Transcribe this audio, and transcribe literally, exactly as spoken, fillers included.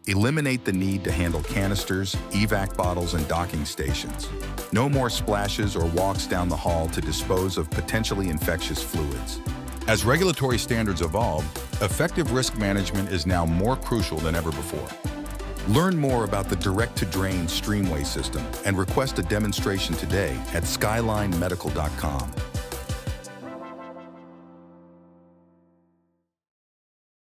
Eliminate the need to handle canisters, evac bottles, and docking stations. No more splashes or walks down the hall to dispose of potentially infectious fluids. As regulatory standards evolve, effective risk management is now more crucial than ever before. Learn more about the direct-to-drain streamway system and request a demonstration today at skyline medical dot com.